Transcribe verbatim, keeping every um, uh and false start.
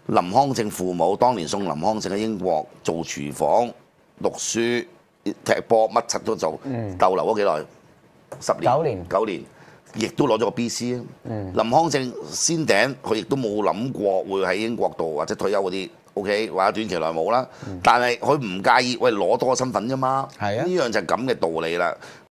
林康正父母當年送林康正喺英國做廚房、讀書、踢波，乜柒都做，逗留咗幾耐？十年、 九年九年，亦都攞咗個 B C 啊！林康正先頂，佢亦都冇諗過會喺英國度或者退休嗰啲。O.K. 或者短期內冇啦，但係佢唔介意，喂攞多個身份啫嘛， 係啊， 呢樣就係咁嘅道理啦。